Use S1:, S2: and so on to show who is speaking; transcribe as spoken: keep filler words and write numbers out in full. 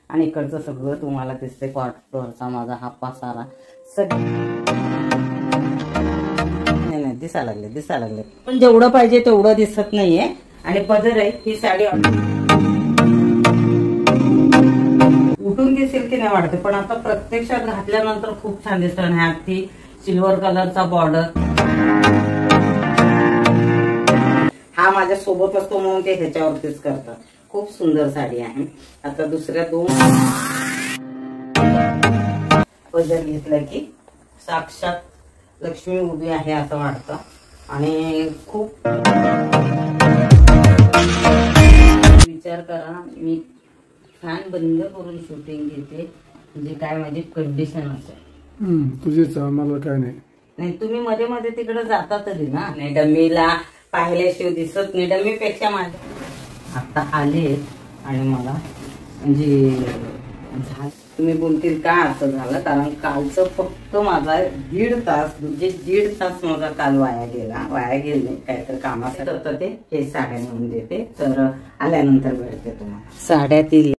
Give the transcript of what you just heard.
S1: आणि इकडचं सगळं तुम्हाला दिसते क्वार्टरचा माझा हा पसारा सगळं नाही नाही दिसायला लागले दिसायला लागले पण जेवढं पाहिजे तेवढं दिसत नाहीये. आणि पदर आहे ही साडी उठून दिसेल की नाही वाटते पण आता प्रत्यक्षात घातल्यानंतर खूप छान दिसतं. आणि ह्यात सिल्वर कलरचा बॉर्डर हा माझ्या सोबत असतो म्हणून ते ह्याच्यावरतीच करतात. खूप सुंदर साडी आहे. आता दुसऱ्या दोन पदर घेतला की साक्षात लक्ष्मी उभी आहे असं वाटतं. आणि खूप विचार करा मी फॅन बंद करून शूटिंग घेते म्हणजे काय माझी कंडिशन असेल.
S2: तुझीच मला काय नाही
S1: नाही तुम्ही मध्ये मध्ये तिकडे जाता तरी ना. नाही डमीला पाहिल्याशिवाय दिसत नाही. डमीपेक्षा माझ्या आता आले आणि मला म्हणजे तुम्ही बोलतील का असं झालं कारण कालचं फक्त माझा दीड तास म्हणजे दीड तास माझा काल वाया गेला. वाया गेले काहीतरी कामासाठी होतं ते हे साड्या नेऊन देते तर आल्यानंतर भेटते तुम्हाला साड्यातील